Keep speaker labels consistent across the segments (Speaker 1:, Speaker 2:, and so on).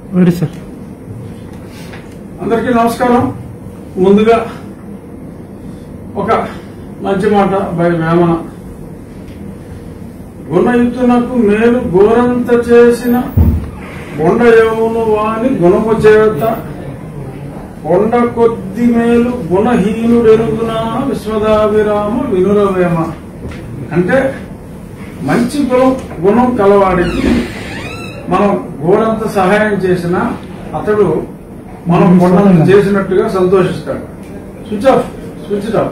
Speaker 1: అందరికీ నమస్కారం. ముందుగా ఒక మంచి మాట బై వేమన. గుణయుతునకు మేలు గోరంత చేసిన బొండయవును వాని గుణము చేత కొండ కొద్ది మేలు గుణహీనుడెరుగునా విశ్వదాభిరామ వినురవేమ. అంటే మంచి గుణం కలవాడికి మనం గోరంత సహాయం చేసినా అతడు మనం కొండంత చేసినట్టుగా సంతోషిస్తాడు. Switch off.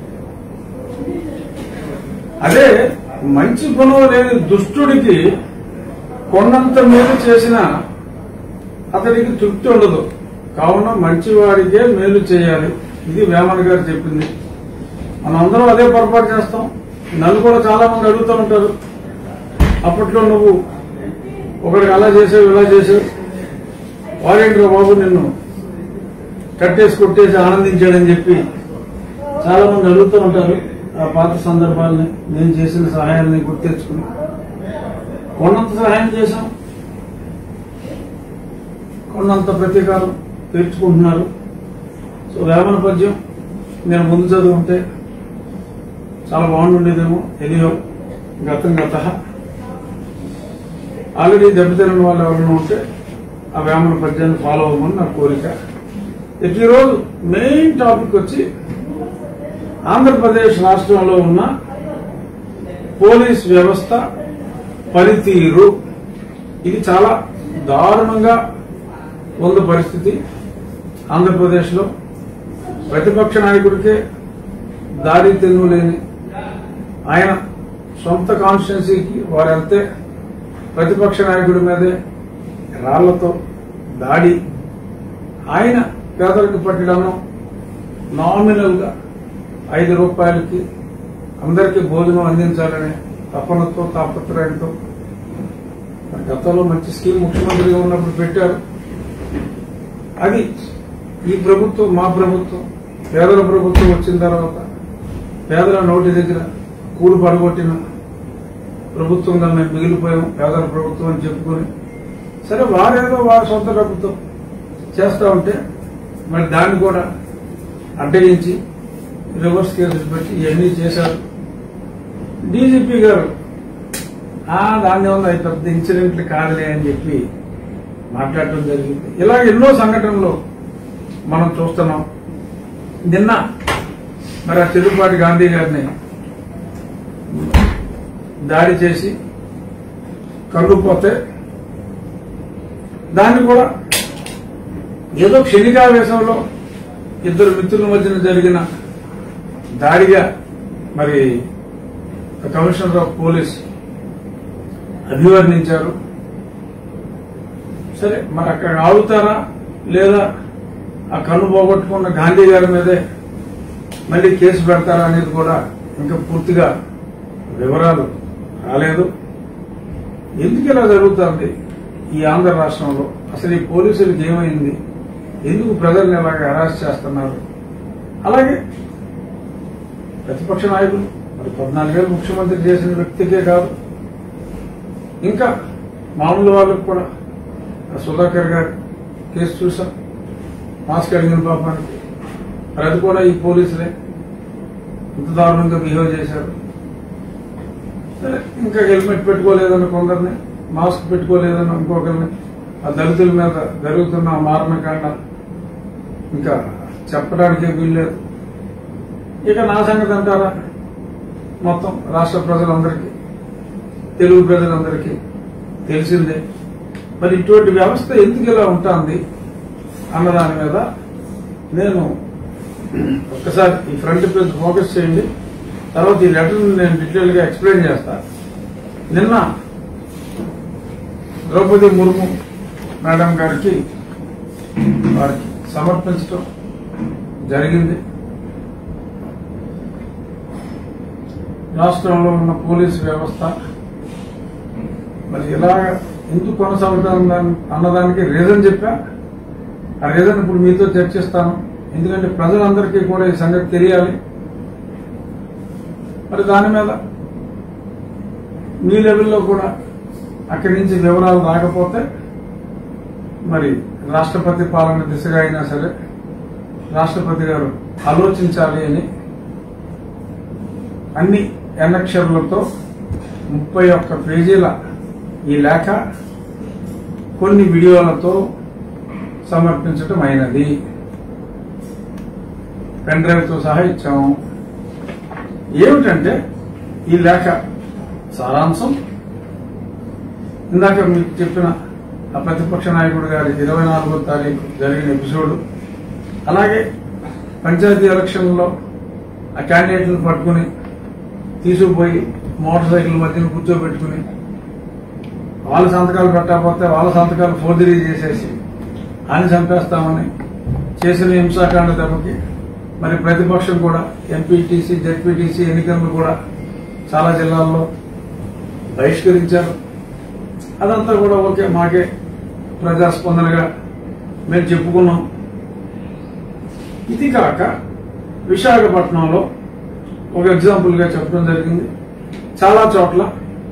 Speaker 1: అదే మంచి గుణం లేని దుష్టుడికి కొండంత మేలు చేసినా అతడికి తృప్తి ఉండదు. కావున మంచివాడికే మేలు చేయాలి. ఇది వేమన గారు చెప్పింది. మనం అందరం అదే పొరపాటు చేస్తాం. నన్ను కూడా చాలా మంది అడుగుతూ ఉంటారు, అప్పట్లో నువ్వు ఒకరికి అలా చేసావు ఇలా చేసావు, వాడేంట్రా బాబు నిన్ను కట్టేసి కొట్టేసి ఆనందించాడని చెప్పి చాలా మంది అడుగుతూ ఉంటారు. ఆ పాత సందర్భాలని, నేను చేసిన సహాయాన్ని గుర్తు తెచ్చుకుని కొండంత సహాయం చేశాం, కొండంత ప్రతీకారం తీర్చుకుంటున్నారు. సో వేమన పద్యం నేను ముందు చదువుకుంటే చాలా బాగుండేదేమో. ఎలియో గతం గత. ఆల్రెడీ దెబ్బతిన్న వాళ్ళు ఎవరైనా ఉంటే ఆ వేమన పద్యాన్ని ఫాలో అవ్వమని నా కోరిక. ఈరోజు మెయిన్ టాపిక్ వచ్చి ఆంధ్రప్రదేశ్ రాష్ట్రంలో ఉన్న పోలీస్ వ్యవస్థ పనితీరు. ఇది చాలా దారుణంగా ఉన్న పరిస్థితి. ఆంధ్రప్రదేశ్ లో ప్రతిపక్ష నాయకుడికే దారి తెన్నులేని ఆయన సొంత కాన్స్టిట్యున్సీకి వారెళ్తే ప్రతిపక్ష నాయకుడి మీదే రాళ్లతో దాడి. ఆయన పేదలకు పట్టడము నామినల్ గా 5 రూపాయలకి అందరికీ భోజనం అందించాలనే తపనతో తాపత్రయంతో గతంలో మంచి స్కీమ్ ముఖ్యమంత్రిగా ఉన్నప్పుడు పెట్టారు. అది ఈ ప్రభుత్వం, మా ప్రభుత్వం, పేదల ప్రభుత్వం వచ్చిన తర్వాత పేదల నోటి దగ్గర కూడు పడగొట్టిన ప్రభుత్వంగా మేము మిగిలిపోయాం. పేదల ప్రభుత్వం అని చెప్పుకొని సరే వారేదో వారి సొంత డబ్బుతో చేస్తా ఉంటే మరి దాన్ని కూడా అడ్డగించి రివర్స్ కేసులు పెట్టి ఇవన్నీ చేశారు. డీజీపీ గారు దాన్ని వల్ల పెద్ద ఇన్సిడెంట్లు కాదులే అని చెప్పి మాట్లాడటం జరిగింది. ఇలా ఎన్నో సంఘటనలు మనం చూస్తున్నాం. నిన్న మరి ఆ చెరుపాటి గాంధీ గారిని దాడి చేసి కళ్ళుపోతే దాన్ని కూడా ఏదో క్షణికావేశంలో ఇద్దరు మిత్రుల మధ్యన జరిగిన దాడిగా మరి కమిషనర్ ఆఫ్ పోలీస్ అభివర్ణించారు. సరే మరి అక్కడ ఆగుతారా లేదా ఆ కన్ను పోగొట్టుకున్న గాంధీ గారి మీదే మళ్లీ కేసు పెడతారా అనేది కూడా ఇంకా పూర్తిగా వివరాలు రాలేదు. ఎందుకు ఇలా జరుగుతుంది ఈ ఆంధ్ర రాష్ట్రంలో? అసలు ఈ పోలీసులకు ఏమైంది? ఎందుకు ప్రజల్ని ఇలాగ అరెస్ట్ చేస్తున్నారు? అలాగే ప్రతిపక్ష నాయకులు మరి 14 ఏళ్ళు ముఖ్యమంత్రి చేసిన వ్యక్తికే కాదు, ఇంకా మామూలు వాళ్ళకు కూడా సుధాకర్ గారి కేసు చూసాం. మాస్క్ అడిగిన పాపానికి మరి అది కూడా ఈ పోలీసులే ఇంత దారుణంగా బిహేవ్ చేశారు. సరే ఇంకా హెల్మెట్ పెట్టుకోలేదన్న కొందరిని, మాస్క్ పెట్టుకోలేదన్న ఇంకొకరిని, ఆ దళితుల మీద జరుగుతున్న మారణకాండ ఇంకా చెప్పడానికే వీల్లేదు. ఇక నా సంగతి అంటారా, మొత్తం రాష్ట్ర ప్రజలందరికీ, తెలుగు ప్రజలందరికీ తెలిసిందే. మరి ఇటువంటి వ్యవస్థ ఎందుకు ఇలా ఉంటుంది అన్నదాని మీద నేను ఒక్కసారి ఈ ఫ్రంట్ పేజ్ ఫోకస్ చేయండి. తర్వాత ఈ లెటర్ నేను డీటెయిల్ గా ఎక్స్ప్లెయిన్ చేస్తా. నిన్న ద్రౌపది ముర్ము మేడం గారికి వారికి సమర్పించడం జరిగింది. రాష్ట్రంలో ఉన్న పోలీసు వ్యవస్థ మరి ఇలా ఎందుకు కొనసాగుతుంది అన్నదానికి రీజన్ చెప్పా. ఆ రీజన్ ఇప్పుడు మీతో చర్చిస్తాను. ఎందుకంటే ప్రజలందరికీ కూడా ఈ సంగతి తెలియాలి. మరి దాని మీద మీ లెవెల్లో కూడా అక్కడి నుంచి వివరాలు రాకపోతే మరి రాష్ట్రపతి పాలన దిశగా అయినా సరే రాష్ట్రపతి గారు ఆలోచించాలి అని అన్ని ఎన్నక్షరాలతో 31 పేజీల ఈ లేఖ కొన్ని వీడియోలతో సమర్పించడం అయినది. పెన్ డ్రైవ్తో సహా ఇచ్చాము. ఏమిటంటే ఈ లేఖ సారాంశం ఇందాక మీకు చెప్పిన ఆ ప్రతిపక్ష నాయకుడు గారి 24వ తారీఖు జరిగిన ఎపిసోడ్, అలాగే పంచాయతీ ఎలక్షన్లో ఆ క్యాండిడేట్లను పట్టుకుని తీసుకుపోయి మోటార్ సైకిల్ మధ్యన కూర్చోబెట్టుకుని వాళ్ళ సంతకాలు పెట్టకపోతే వాళ్ళ సంతకాలు ఫోర్జరీ చేసేసి ఆయన చంపేస్తామని చేసిన హింసాకాండ దెబ్బకి మరి ప్రతిపక్షం కూడా ఎంపీటీసీ జెడ్పీటీసీ ఎన్నికలను కూడా చాలా జిల్లాల్లో బహిష్కరించారు. అదంతా కూడా ఓకే, మాకే ప్రజాస్పందనగా మేము చెప్పుకున్నాం. ఇది కాక విశాఖపట్నంలో ఒక ఎగ్జాంపుల్ గా చెప్పడం జరిగింది. చాలా చోట్ల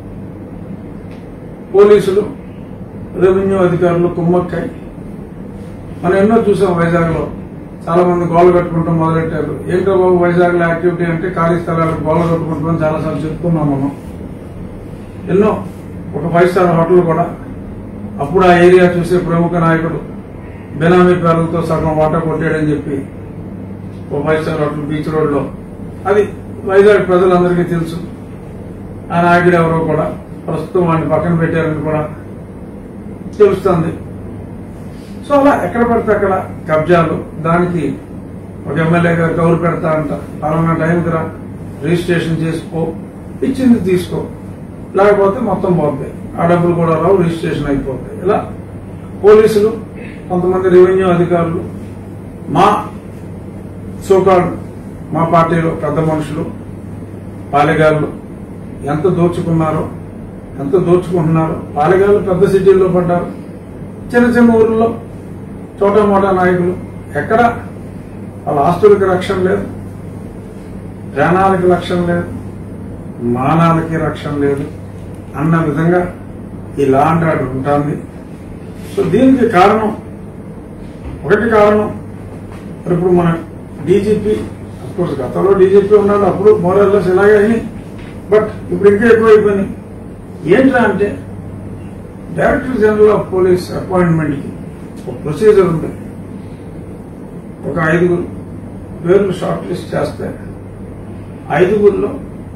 Speaker 1: పోలీసులు రెవెన్యూ అధికారులు కుమ్మక్కై మనం ఎన్నో చూసాం. వైజాగ్ లో చాలా మంది గోల కట్టుకుంటాం మొదలెట్టారు. ఏంటో బాబు వైజాగ్ లో యాక్టివిటీ అంటే ఖాళీ స్థలాలకు గోల కట్టుకుంటామని చాలాసార్లు చెప్పుకున్నాం మనం. ఎన్నో ఒక 5 స్టార్ హోటల్ కూడా అప్పుడు ఆ ఏరియా చూసే ప్రముఖ నాయకుడు బెనామీ పేర్లతో సగం వాటా కొట్టాడని చెప్పి ఒక 5 స్టార్ హోటల్ బీచ్ రోడ్ లో, అది వైజాగ్ ప్రజలందరికీ తెలుసు. ఆ నాయకుడు ఎవరో కూడా ప్రస్తుతం వాడిని పక్కన పెట్టారని కూడా తెలుస్తుంది. సో అలా ఎక్కడ పడితే అక్కడ కబ్జాలు, దానికి ఒక ఎమ్మెల్యే గారు కౌరు పెడతా అంట, పలానా టైంకి రా రిజిస్ట్రేషన్ చేసుకో, ఇచ్చింది తీసుకో, లేకపోతే మొత్తం పోతాయి, ఆ డబ్బులు కూడా రావు, రిజిస్ట్రేషన్ అయిపోతాయి. ఇలా పోలీసులు, కొంతమంది రెవెన్యూ అధికారులు, మా సోకాల్డ్ మా పార్టీలో పెద్ద మనుషులు, పాలెగాళ్ళు ఎంత దోచుకున్నారో, ఎంత దోచుకుంటున్నారో. పాలెగాళ్ళు పెద్ద సిటీల్లో పడ్డారు, చిన్న చిన్న ఊర్లలో చోటా మోటా నాయకులు ఎక్కడ వాళ్ళ ఆస్తులకి రక్షణ లేదు, ప్రాణాలకి రక్షణ లేదు, మానాలకి రక్షణ లేదు అన్న విధంగా ఈ లా అండ్ ఆర్డర్ ఉంటుంది. సో దీనికి కారణం ఒకటి కారణం ఇప్పుడు మన డీజీపీ, అఫ్కోర్స్ గతంలో డీజీపీ ఉన్నాడు, అప్పుడు మోరల్లెస్ ఇలాగే అయినాయి. బట్ ఇప్పుడు ఇంకా ఎక్కువ అయిపోయినాయి. ఏంట్రా అంటే director general of police appointment కి ఒక ప్రొసీజర్ ఉంది. ఒక 5 పేర్లు షార్ట్ లిస్ట్ చేస్తే 5గురిలో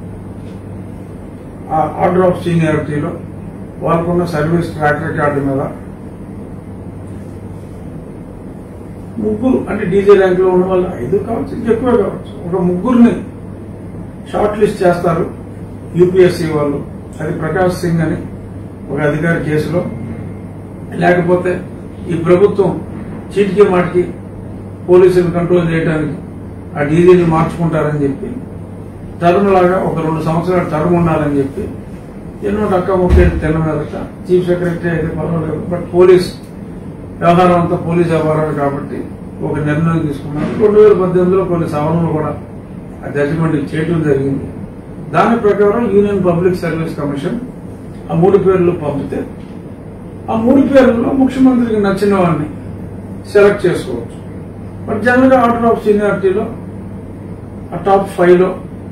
Speaker 1: ఆ ఆర్డర్ ఆఫ్ సీనియారిటీలో వాళ్ళకున్న సర్వీస్ ట్రాక్ రికార్డు మీద 3 అంటే డీజీ ర్యాంక్ లో ఉన్న వాళ్ళు 5 కావచ్చు, ఇంకెక్కువే కావచ్చు, ఒక 3 షార్ట్ లిస్ట్ చేస్తారు యూపీఎస్సీ వాళ్ళు. అది ప్రకాష్ సింగ్ అని ఒక అధికారి కేసులో, లేకపోతే ఈ ప్రభుత్వం చీటికి మాటికి పోలీసులు కంట్రోల్ చేయడానికి ఆ డీజీని మార్చుకుంటారని చెప్పి టర్మ్ లాగా ఒక 2 సంవత్సరాల టర్మ్ ఉండాలని చెప్పి ఎన్నో డక్కా ముక్కేది తెల్ల మీదట. చీఫ్ సెక్రటరీ అయితే పర్వాలేదు, బట్ పోలీస్ వ్యవహారం అంతా పోలీస్ వ్యవహారాలు కాబట్టి ఒక నిర్ణయం తీసుకున్నారు. 2018లో కొన్ని సవరణలు కూడా ఆ జడ్జిమెంట్ చేయడం జరిగింది. దాని ప్రకారం యూనియన్ పబ్లిక్ సర్వీస్ కమిషన్ ఆ 3 పేర్లు పంపితే ఆ 3 పేర్లలో ముఖ్యమంత్రికి నచ్చిన వాడిని సెలెక్ట్ చేసుకోవచ్చు. బట్ జనరల్ గా ఆర్డర్ ఆఫ్ సీనియారిటీలో ఆ టాప్ 5లో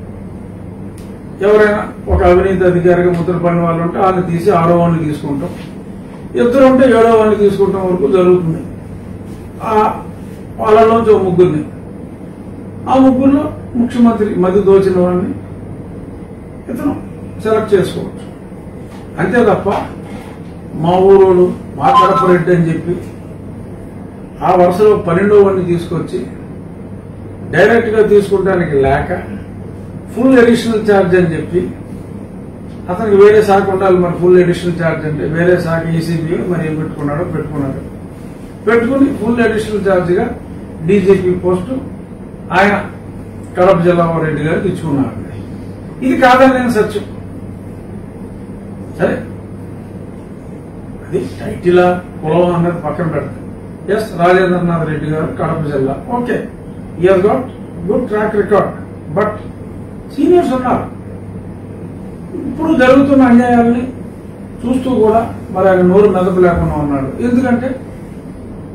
Speaker 1: ఎవరైనా ఒక అవినీతి అధికారిగా ముద్రపడిన వాళ్ళు ఉంటే వాళ్ళని తీసి 6వ వాడిని తీసుకుంటాం, 2 ఉంటే 7వ వాడిని తీసుకుంటాం వరకు జరుగుతుంది. వాళ్ళలోంచి 3 ఆ 3లో ముఖ్యమంత్రి మధ్య దోచిన వాడిని ఇతను సెలెక్ట్ చేసుకోవచ్చు. అంతే తప్ప మా ఊరోడు మా కడపరెడ్డి అని చెప్పి ఆ వరుసలో 12వ వాడిని తీసుకొచ్చి డైరెక్ట్ గా తీసుకుంటానికి లేక ఫుల్ అడిషనల్ ఛార్జ్ అని చెప్పి అతనికి వేరే శాఖ ఉండాలి. మరి ఫుల్ అడిషనల్ ఛార్జ్ అంటే వేరే శాఖ ఈసీబీ మరి ఏం పెట్టుకున్నాడు పెట్టుకుని ఫుల్ అడిషనల్ ఛార్జ్ గా డీజీపీ పోస్టు ఆయన కడప జిల్లా రెడ్డి గారికి ఇచ్చుకున్నారు. ఇది కాదని నేను సత్యం. సరే, అది టైటిల్ కులం అన్నది పక్కన పెడతాను. ఎస్, రాజేంద్రనాథ్ రెడ్డి గారు కడప జిల్లా, okay, he has got good track record. But seniors ఉన్నారు. ఇప్పుడు జరుగుతున్న అన్యాయాల్ని చూస్తూ కూడా మరి ఆయన నోరు మెదపలేకుండా ఉన్నాడు. ఎందుకంటే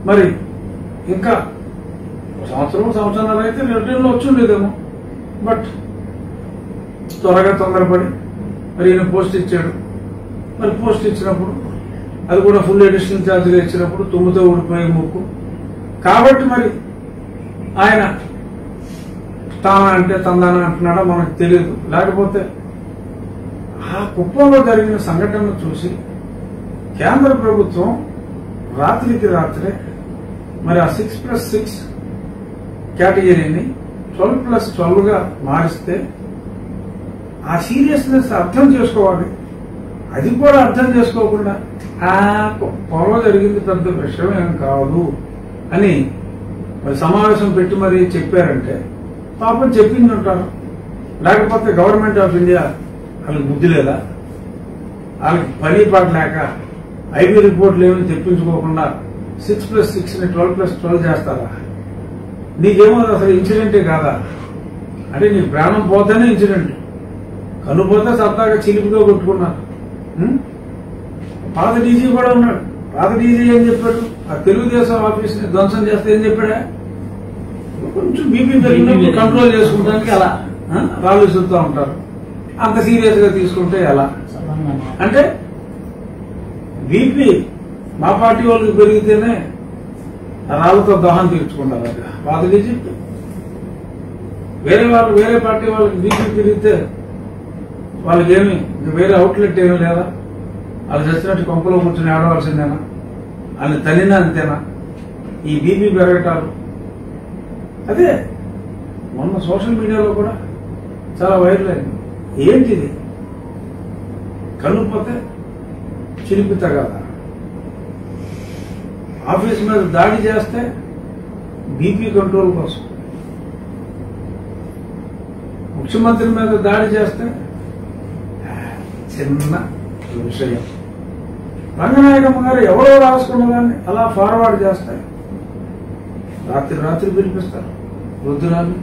Speaker 1: మరి ఇంకా సంవత్సరం అయితే రొటీన్లో వచ్చి ఉండేదేమో. బట్ త్వరగా తొందరపడి మరి ఈయన పోస్ట్ ఇచ్చాడు. మరి పోస్ట్ ఇచ్చినప్పుడు అది కూడా ఫుల్ అడిషనల్ ఛార్జ్గా ఇచ్చినప్పుడు తుమ్ముతో ఊడిపోయే ముక్కు కాబట్టి మరి ఆయన తానా అంటే తందానా అంటున్నాడా మనకు తెలియదు. లేకపోతే ఆ కుప్పంలో జరిగిన సంఘటనను చూసి కేంద్ర ప్రభుత్వం రాత్రికి రాత్రే మరి ఆ 6+6 కేటగిరీని 12+12గా మారిస్తే ఆ సీరియస్నెస్ అర్థం చేసుకోవాలి. అది కూడా అర్థం చేసుకోకుండా పొలం జరిగింది పెద్ద విషయం ఏం కాదు అని మరి సమావేశం పెట్టి మరి చెప్పారంటే పాపం చెప్పింది ఉంటారు. లేకపోతే గవర్నమెంట్ ఆఫ్ ఇండియా వాళ్ళకి బుద్ధి లేదా? వాళ్ళకి పని పాట లేక ఐబీ రిపోర్ట్లు ఏమని తెప్పించుకోకుండా 6+6ని 12+12 చేస్తారా? నీకేమో అసలు ఇన్సిడెంటే కాదా? అంటే నీ ప్రాణం పోతేనే ఇన్సిడెంట్, కనుపోతే సరదాగా చిలిపిగా కొట్టుకున్నారు. పాత డీజీ కూడా ఉన్నాడు. పాత డీజీ ఏం చెప్పాడు? ఆ తెలుగుదేశం ఆఫీస్ ని ధ్వంసం చేస్తే ఏం చెప్పాడా? కొంచెం బీపీ పెరిగినప్పుడు కంట్రోల్ చేసుకుంటానికి అలా ఆలోచిస్తూ ఉంటారు. అంత సీరియస్ గా తీసుకుంటే ఎలా? అంటే బీపీ మా పార్టీ వాళ్ళకి పెరిగితేనే రాళ్లతో దహనం తీర్చుకుంటారు. అది పాత డీజీ. వేరే పార్టీ వాళ్ళకి బీపీ పెరిగితే వాళ్ళకి ఏమి వేరే అవుట్లెట్ ఏమీ లేదా? వాళ్ళు చచ్చినట్టు కొంపలో కూర్చొని ఆడవలసిందేనా? వాళ్ళని తల్లినా అంతేనా? ఈ బీపీ పెరగటాలు అదే మొన్న సోషల్ మీడియాలో కూడా చాలా వైరల్ అయింది. ఏంటిది? కనుపోతే చిలిపి తగాద. ఆఫీస్ మీద దాడి చేస్తే బీపీ కంట్రోల్ కోసం, ముఖ్యమంత్రి మీద దాడి చేస్తే చిన్న విషయం. రంగనాయకమ్మ గారు ఎవరో రాసుకున్న దాన్ని అలా ఫార్వర్డ్ చేస్తారు. రాత్రి పిలిపిస్తారు వృద్ధురాలు.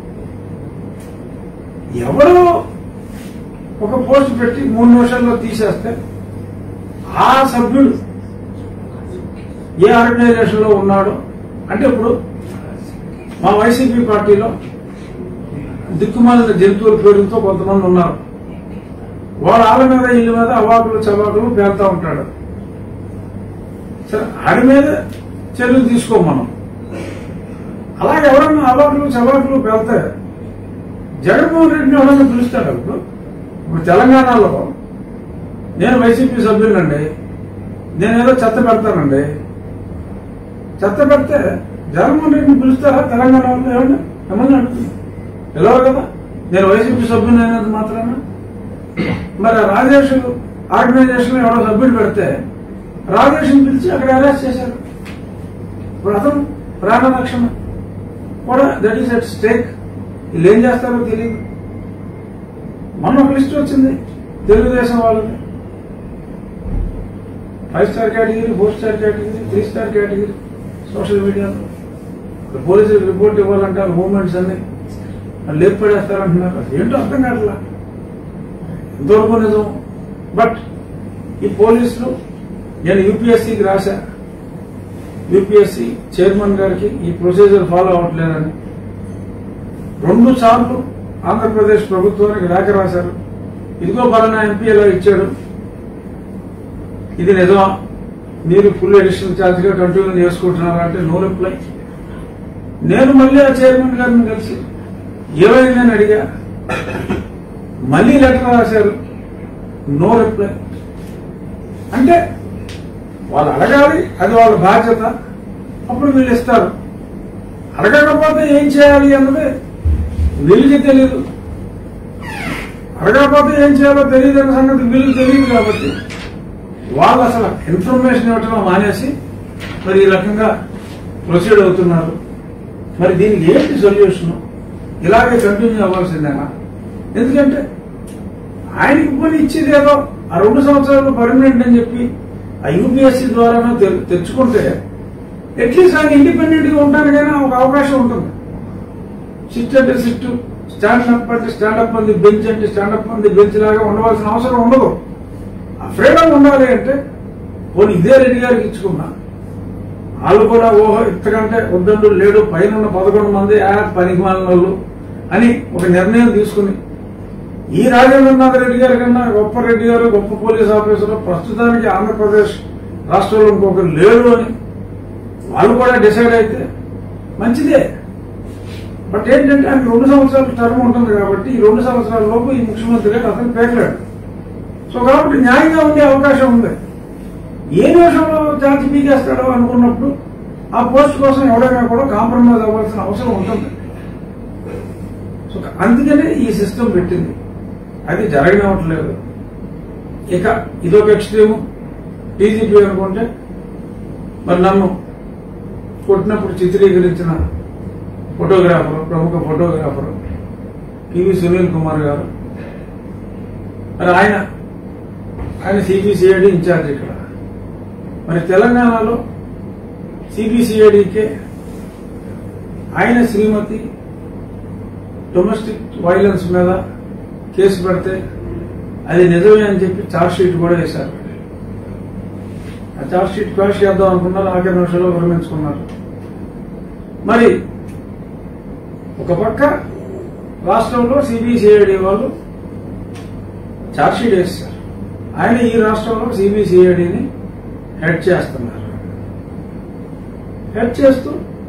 Speaker 1: ఎవరో ఒక పోస్ట్ పెట్టి 3 నిమిషాల్లో తీసేస్తే ఆ సభ్యుడు ఏ ఆర్గనైజేషన్ లో ఉన్నాడో అంటే ఇప్పుడు మా వైసీపీ పార్టీలో దిక్కుమాలిన జంతువుల పేరుతో కొంతమంది ఉన్నారు. వాడు ఆళ్ళ మీద ఇళ్ళ మీద అవాకులు చవాకులు పేరుతూ ఉంటాడు. సరే ఆడి మీద చర్యలు తీసుకోం మనం. అలాగే ఎవరన్నా అవాకులు చవాకులు పేరుతే జగన్మోహన్ రెడ్డిని ఎవరన్నా పిలుస్తాడు. ఇప్పుడు తెలంగాణలో నేను వైసీపీ సభ్యులండి, నేనేదో చెత్త పెడతానండి. చెత్త పెడితే జగన్మోహన్ రెడ్డిని పిలుస్తారా తెలంగాణ వాళ్ళు? ఏమన్నా ఏమన్నా అడుగుతుంది పిలవరు కదా. నేను వైసీపీ సభ్యుని అయినది మాత్రాన. మరి రాజేష్ ఆర్గనైజేషన్ ఎవరో సభ్యుడు పెడితే రాజేష్ పిలిచి అక్కడ అరెస్ట్ చేశారు. ఇప్పుడు అతను ప్రాణ రక్షణ కూడా దట్ ఈస్ అట్ స్టేక్. వీళ్ళు ఏం చేస్తారో తెలియదు. మొన్న ఒక లిస్ట్ వచ్చింది తెలుగుదేశం వాళ్ళకి, 5 star category, 4 star category, 3 star category. Social మీడియాలో పోలీసులకు రిపోర్ట్ ఇవ్వాలంటారు. మూవ్మెంట్స్ అన్ని లేపు పడేస్తారంటున్నారు. ఏంటో అర్థం కావట్లా ఎంతవరకు నిజం. బట్ ఈ పోలీసులు, నేను యూపీఎస్సీకి రాశా, యూపీఎస్సీ చైర్మన్ గారికి ఈ ప్రొసీజర్ ఫాలో అవ్వట్లేదని 2 సార్లు ఆంధ్రప్రదేశ్ ప్రభుత్వానికి లేఖ రాశారు. ఇదిగో పలానా ఎంపీ ఇలా ఇచ్చాడు, ఇది నిజమా, మీరు ఫుల్ అడిషనల్ ఛార్జ్ గా కంటిన్యూ చేసుకుంటున్నారా అంటే నో రిప్లై. నేను మళ్ళీ ఆ చైర్మన్ గారిని కలిసి ఏమైందని అడిగా, మళ్ళీ లెటర్ రాశారు, నో రిప్లై. అంటే వాళ్ళు అడగాలి, అది వాళ్ళ బాధ్యత, అప్పుడు వీళ్ళు ఇస్తారు. అడగకపోతే ఏం చేయాలి అన్నది వీళ్ళకి తెలియదు, అడగకపోతే ఏం చేయాలో తెలియదు అన్న సంగతి వీళ్ళకి తెలియదు. కాబట్టి వాళ్ళు అసలు ఇన్ఫర్మేషన్ ఇవ్వటం మానేసి మరి ఈ రకంగా ప్రొసీడ్ అవుతున్నారు. మరి దీనికి ఏంటి సొల్యూషన్? ఇలాగే కంటిన్యూ అవ్వాల్సిందేనా? ఎందుకంటే ఆయనకి పని ఇచ్చేది ఏదో ఆ 2 సంవత్సరాలు పర్మనెంట్ అని చెప్పి ఆ యూపీఎస్సీ ద్వారానో తెచ్చుకుంటే అట్లీస్ట్ ఆయన ఇండిపెండెంట్ గా ఉండడానికైనా ఒక అవకాశం ఉంటుంది. సిట్ అంటే సిట్, స్టాండప్ అంటే స్టాండప్ అంది, బెంచ్ అంటే స్టాండప్ అంది బెంచ్ లాగా ఉండవలసిన అవసరం ఉండదు. ఆ ఫ్రీడమ్ ఉండాలి అంటే పోనీ ఇదే రెడ్డి గారికి ఇచ్చుకున్నా వాళ్ళు కూడా ఓహో ఇంతకంటే ఉద్దండు లేడు, పైన 11 మంది పనికి మాలినోళ్ళు అని ఒక నిర్ణయం తీసుకుని ఈ రాజేంద్రనాథ్ రెడ్డి గారి కన్నా గొప్ప రెడ్డి గారు, గొప్ప పోలీస్ ఆఫీసర్ ప్రస్తుతానికి ఆంధ్రప్రదేశ్ రాష్ట్రంలో ఇంకొకరు లేరు అని వాళ్ళు కూడా డిసైడ్ అయితే మంచిదే. బట్ ఏంటంటే ఆయన 2 సంవత్సరాల టర్మ్ ఉంటుంది కాబట్టి ఈ 2 సంవత్సరాల లోపు ఈ ముఖ్యమంత్రి గారు అతను పేకలేడు. సో కాబట్టి న్యాయంగా ఉండే అవకాశం ఉంది. ఏ నిమిషంలో జాతి పీకేస్తాడో అనుకున్నప్పుడు ఆ పోస్ట్ కోసం ఎవరైనా కూడా కాంప్రమైజ్ అవ్వాల్సిన అవసరం ఉంటుంది. సో అందుకనే ఈ సిస్టమ్ పెట్టింది. అది జరగనివ్వట్లేదు. ఇక ఇదొక ఎక్స్ట్రీము. డీజీపీ అనుకుంటే మరి నన్ను కొట్టినప్పుడు చిత్రీకరించిన ఫోటోగ్రాఫర్, ప్రముఖ ఫోటోగ్రాఫర్ పివి సునీల్ కుమార్ గారు, మరి ఆయన సిబిసిఐడి ఇన్ఛార్జ్ ఇక్కడ. మరి తెలంగాణలో సిబిసిఐడికే ఆయన శ్రీమతి డొమెస్టిక్ వైలెన్స్ మీద కేసు పెడితే అది నిజమే అని చెప్పి ఛార్జ్ షీట్ కూడా వేశారు. ఆ ఛార్జ్ షీట్ క్వాష్ చేద్దాం అనుకున్నారు, ఆఖరి నిమిషంలో విరమించుకున్నారు. మరి ఒక పక్క రాష్ట్రంలో సిబిసిఐడి వాళ్ళు ఛార్జ్ షీట్ వేశారు, ఆయన ఈ రాష్ట్రంలో సిబిసిఐడిని హెడ్ చేస్తున్నారు. హెడ్ చేస్తూ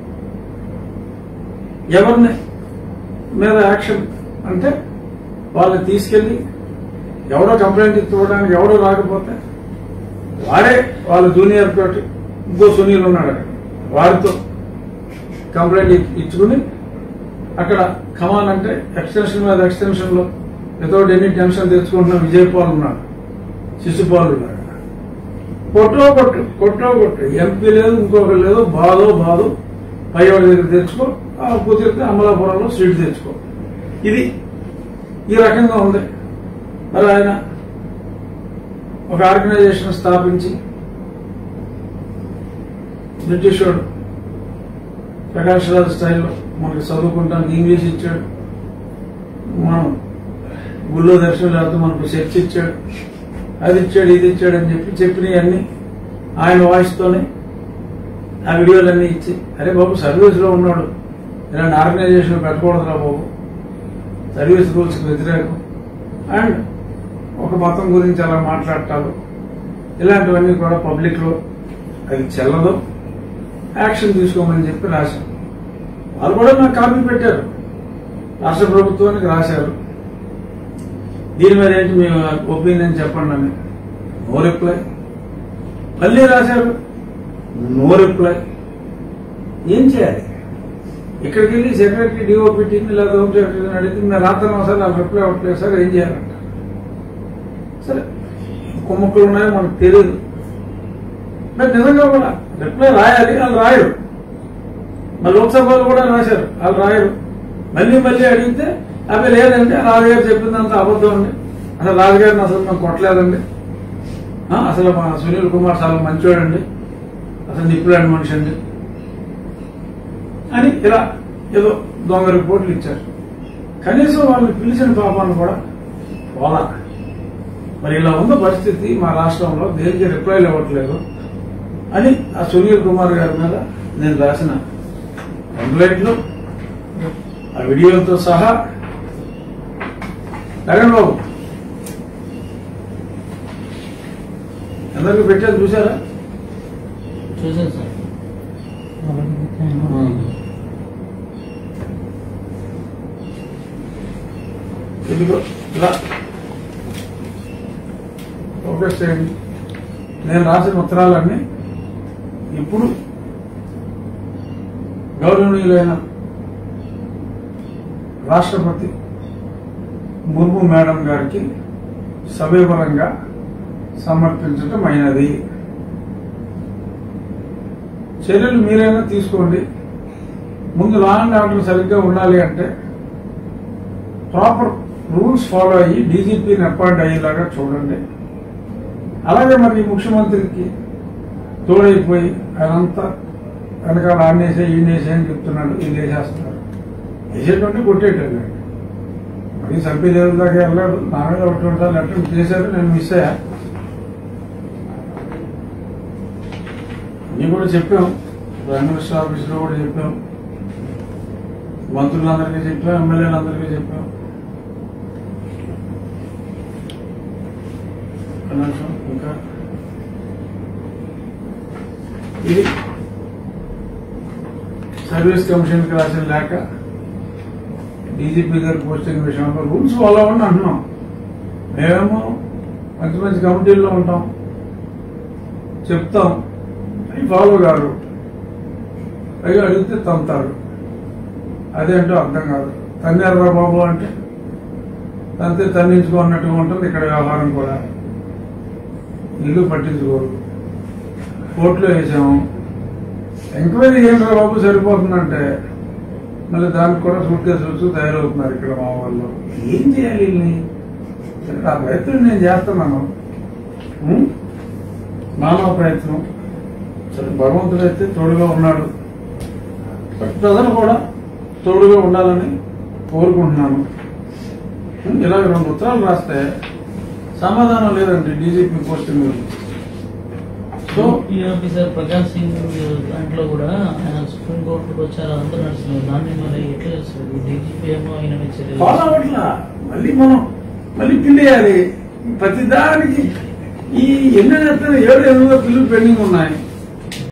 Speaker 1: ఎవరిని మీద యాక్షన్ అంటే వాళ్ళని తీసుకెళ్లి ఎవడో కంప్లైంట్ ఇవ్వడానికి ఎవడో రాకపోతే వాడే వాళ్ళ జూనియర్ తోటి ఇంకో సునీల్ ఉన్నాడు అక్కడ, వారితో కంప్లైంట్ ఇచ్చుకుని అక్కడ కమాన్ అంటే ఎక్స్టెన్షన్ మీద ఎక్స్టెన్షన్ లో వితౌట్ ఎనీ టెన్షన్ తెచ్చుకుంటున్న విజయపాల్ ఉన్నాడు, శిశుపాల్ ఉన్నాడు. కొట్టో ఎంపీ లేదు, ఇంకొకరు లేదు, బాధో పైవాడి దగ్గర తెచ్చుకో, కుదిరితే అమలాపురంలో సీట్ తెచ్చుకో. ఇది ఈ రకంగా ఉంది. మరి ఆయన ఒక ఆర్గనైజేషన్ స్థాపించి బ్రిటిష్ వాడు ప్రకాష్ రాజ్ స్టైల్లో మనకి చదువుకుంటానికి ఇంగ్లీష్ ఇచ్చాడు, మనం గుళ్ళో దర్శనం లేకపోతే మనకు చర్చ్ ఇచ్చాడు, అది ఇచ్చాడు ఇది ఇచ్చాడు అని చెప్పినవన్నీ ఆయన వాయిస్తోనే ఆ వీడియోలన్నీ ఇచ్చి, అరే బాబు సర్వీస్ లో ఉన్నాడు, ఇలాంటి ఆర్గనైజేషన్ పెట్టకూడదురా బాబు, సర్వీస్ రూల్స్ వ్యతిరేకం, అండ్ ఒక మతం గురించి అలా మాట్లాడటాలు ఇలాంటివన్నీ కూడా పబ్లిక్ లో అది చెల్లదు, యాక్షన్ తీసుకోమని చెప్పి రాశారు. వాళ్ళు కూడా నాకు కాపీ పెట్టారు, రాష్ట్ర ప్రభుత్వానికి రాశారు. దీని మీద ఏంటి మీ ఒపీనియన్ చెప్పండి అని. No reply. మళ్ళీ రాశారు, నో రిప్లై. ఏం చేయాలి? ఇక్కడికి వెళ్ళి సెక్రటరీ డిఓపిటీని లేదా హోమ్ సెక్రటరీని అడిగితే మీరు రాత్రి సార్ నాకు రిప్లై అవ్వట్లేదు సార్, ఏం చేయాలంట. సరే కుమ్మక్కులు ఉన్నాయో మనకు తెలియదు, మరి నిజంగా కూడా రిప్లై రాయాలి, వాళ్ళు రాయరు. మరి లోక్సభలో కూడా రాశారు, వాళ్ళు రాయరు. మళ్ళీ అడిగితే అవి లేదండి, రాజుగారు చెప్పిందంత అబద్ధం అండి, అసలు రాజుగారిని అసలు మేము కొట్టలేదండి, అసలు మా సునీల్ కుమార్ చాలా మంచివాడండి, అసలు నిప్పులాంటి మనిషి అండి అని ఇలా ఏదో దొంగ రిపోర్ట్లు ఇచ్చారు. కనీసం వాళ్ళు పిలిచిన పాపాన్ని కూడా పోలా. మరి ఇలా ఉన్న పరిస్థితి మా రాష్ట్రంలో దేనికి రిప్లైలు ఇవ్వట్లేదు అని ఆ సునీల్ కుమార్ గారి మీద నేను రాసిన కంప్లైంట్లు ఆ వీడియోలతో సహా జగన్ బాబు అందరికీ పెట్టారు, చూసారా?
Speaker 2: చూసాను సార్.
Speaker 1: ఇదిగో ఇలా ఫోకస్ చేయండి. నేను రాసిన ఉత్తరాలన్నీ ఇప్పుడు గౌరవనీయులైన రాష్ట్రపతి ముర్ము మేడం గారికి సవివరంగా సమర్పించటం అయినది. చర్యలు మీరైనా తీసుకోండి. ముందు లా అండ్ ఆర్డర్ సరిగ్గా ఉండాలి అంటే ప్రాపర్ రూల్స్ ఫాలో అయ్యి డీజీపీని అపాయింట్ అయ్యేలాగా చూడండి. అలాగే మరి ముఖ్యమంత్రికి తోడైపోయి ఆయనంతా వెనకాల ఆడేసే ఈడేసే అని చెప్తున్నాడు, ఇది వేసేస్తున్నారు. వేసేటువంటి కొట్టేటండి. మరి సభ్యుదేవుల దాకా వెళ్ళాడు, నా మీద ఒకటి అటెంప్ట్ చేశారు, నేను మిస్ అయ్యా. అన్నీ కూడా చెప్పాం. ప్రైమ్ మినిస్టర్ ఆఫీసులో కూడా చెప్పాం, మంత్రులందరికీ చెప్పాం, ఎమ్మెల్యేలందరికీ చెప్పాం. కనీసం ఇంకా ఇది సర్వీస్ కమిషన్కి రాసిన లేక డీజీపీ గారి పోస్టింగ్ విషయంలో రూల్స్ ఫాలో అవ్వండి అంటున్నాం. మేమేమో మంచి మంచి కమిటీల్లో ఉంటాం, చెప్తాం, అవి ఫాలో కాదు, పైగా అడిగితే తంతారు. అదేంటో అర్థం కాదు. తన్నారా బాబు అంటే తంతే తన్నించుకున్నట్టుగా ఉంటుంది ఇక్కడ వ్యవహారం కూడా. ఇల్లు పట్టించుకోరు, కోర్టులో వేసాము, ఎంక్వైరీ ఏంట్రా బాబు సరిపోతుందంటే మళ్ళీ దానికి కూడా సూట్ కేసులు తయారవుతున్నారు ఇక్కడ మా వాళ్ళు. ఏం చేయాలి వీళ్ళని? ఆ ప్రయత్నం నేను చేస్తున్నాను, మానవ ప్రయత్నం. సరే, భగవంతుడైతే తోడుగా ఉన్నాడు, బట్ ప్రజలు కూడా తోడుగా ఉండాలని కోరుకుంటున్నాను. ఇలాగ 2 ఉత్తరాలు రాస్తే సమాధానం లేదండి డీజీపీ పోస్టింగ్ గురించి. సో
Speaker 2: ఈ ఆఫీసర్ ప్రకాష్ సింగ్ దాంట్లో కూడా ఆయన సుప్రీంకోర్టుకు వచ్చారు, అందరూ నడుస్తున్నారు. దాన్ని మరి ఎట్లా చేస్తారు? డీజీపీ ఏమో ఆయన మీద చర్యలు
Speaker 1: ఫాలో అవ్వట్లా. మళ్ళీ పిల్లేయాలి ప్రతి దానికి. ఈ 7 బిల్లులు పెండింగ్ ఉన్నాయి.